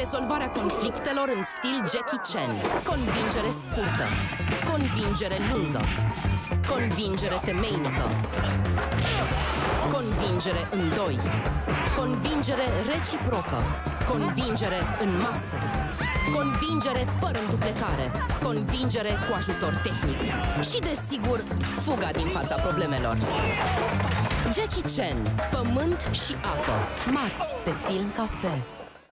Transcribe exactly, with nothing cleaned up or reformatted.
Rezolvarea conflictelor în stil Jackie Chan. Convingere scurtă. Convingere lungă. Convingere temeinică. Convingere în doi. Convingere reciprocă. Convingere în masă. Convingere fără înduplecare. Convingere cu ajutor tehnic. Și, desigur, fuga din fața problemelor. Jackie Chan, Pământ și apă. Marți pe Film Cafe.